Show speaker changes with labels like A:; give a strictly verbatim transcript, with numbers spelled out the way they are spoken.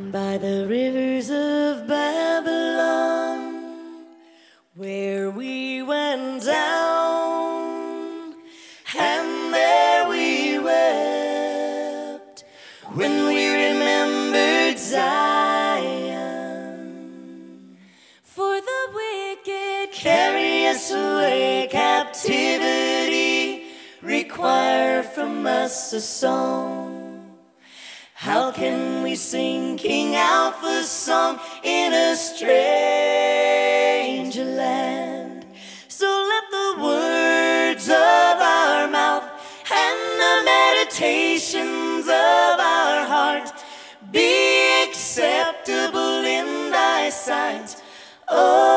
A: by the rivers of Babylon, where we went down, and there we wept when we remembered Zion. For the wicked carry us away, captivity require from us a song. How can we sing King Alpha's song in a stranger land? So let the words of our mouth and the meditations of our heart be acceptable in thy sight, oh